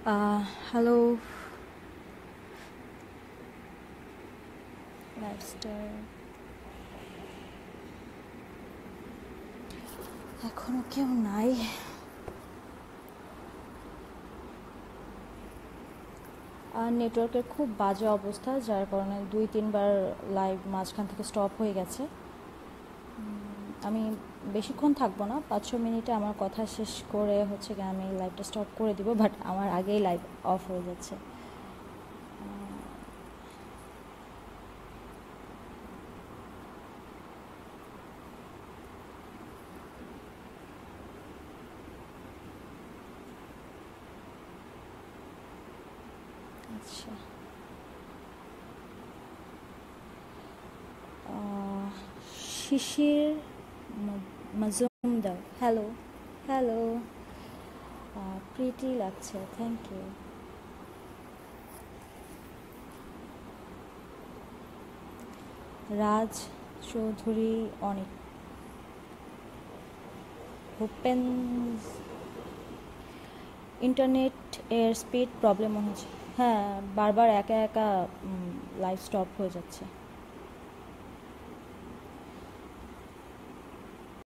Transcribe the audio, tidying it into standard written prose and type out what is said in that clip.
Hello lifestyle এখনো কেউ নাই। আর নেটওয়ার্কের খুব বাজে অবস্থা, যার কারণে 2-3 বার লাইভ মাঝখান থেকে স্টপ হয়ে গেছে। আমি বেশিক্ষণ থাকবো না, 5-6 মিনিটে আমার কথা শেষ করে হচ্ছে গিয়ে আমি লাইভটা স্টপ করে দিব, বাট আমার আগেই লাইভ অফ হয়ে যাচ্ছে। আচ্ছা, Shishir Majumdar, hello hello, pretty লাগছে, থ্যাংক ইউ। রাজ চৌধুরী, অনেক ভূপেন, ইন্টারনেট এর স্পিড প্রবলেম মনে হচ্ছে। হ্যাঁ, বারবার একা একা লাইভ স্টপ হয়ে যাচ্ছে।